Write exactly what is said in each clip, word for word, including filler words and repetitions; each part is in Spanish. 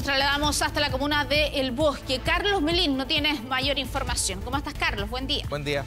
Nos trasladamos hasta la comuna de El Bosque. Carlos Melín, no tienes mayor información. ¿Cómo estás, Carlos? Buen día. Buen día.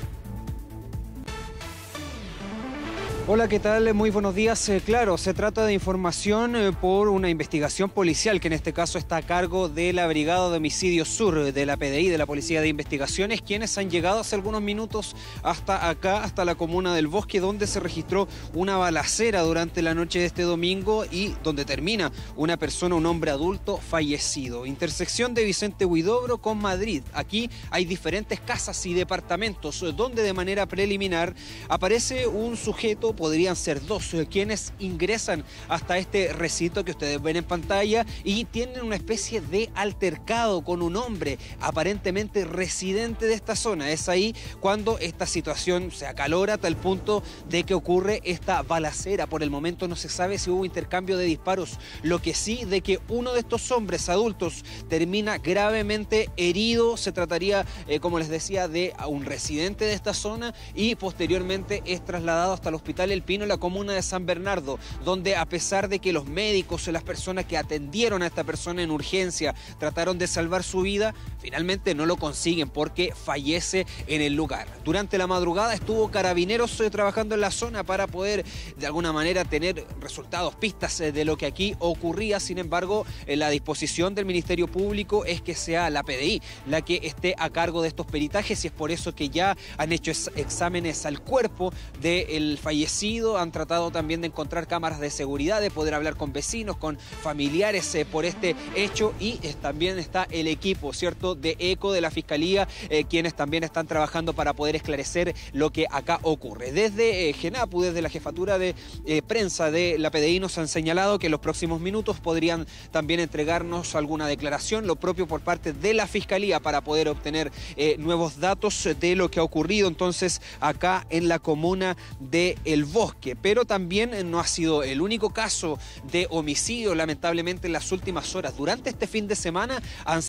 Hola, ¿qué tal? Muy buenos días. Eh, claro, se trata de información eh, por una investigación policial que en este caso está a cargo de la Brigada de Homicidios Sur, de la P D I, de la Policía de Investigaciones, quienes han llegado hace algunos minutos hasta acá, hasta la comuna del Bosque, donde se registró una balacera durante la noche de este domingo y donde termina una persona, un hombre adulto, fallecido. Intersección de Vicente Huidobro con Madrid. Aquí hay diferentes casas y departamentos donde de manera preliminar aparece un sujeto, podrían ser dos, quienes ingresan hasta este recinto que ustedes ven en pantalla y tienen una especie de altercado con un hombre aparentemente residente de esta zona. Es ahí cuando esta situación se acalora a tal punto de que ocurre esta balacera. Por el momento no se sabe si hubo intercambio de disparos, lo que sí de que uno de estos hombres adultos termina gravemente herido. Se trataría, eh, como les decía, de un residente de esta zona y posteriormente es trasladado hasta el hospital El Pino, en la comuna de San Bernardo, donde a pesar de que los médicos y las personas que atendieron a esta persona en urgencia trataron de salvar su vida, finalmente no lo consiguen porque fallece en el lugar. Durante la madrugada estuvo Carabineros eh, trabajando en la zona para poder de alguna manera tener resultados, pistas eh, de lo que aquí ocurría. Sin embargo, eh, la disposición del Ministerio Público es que sea la P D I la que esté a cargo de estos peritajes y es por eso que ya han hecho ex exámenes al cuerpo del fallecido. Han tratado también de encontrar cámaras de seguridad, de poder hablar con vecinos, con familiares eh, por este hecho y eh, también está el equipo, ¿cierto?, de ECO, de la Fiscalía, eh, quienes también están trabajando para poder esclarecer lo que acá ocurre. Desde eh, GENAPU, desde la jefatura de eh, prensa de la P D I nos han señalado que en los próximos minutos podrían también entregarnos alguna declaración, lo propio por parte de la Fiscalía para poder obtener eh, nuevos datos de lo que ha ocurrido entonces acá en la comuna de El Bosque. Pero también no ha sido el único caso de homicidio, lamentablemente, en las últimas horas. Durante este fin de semana han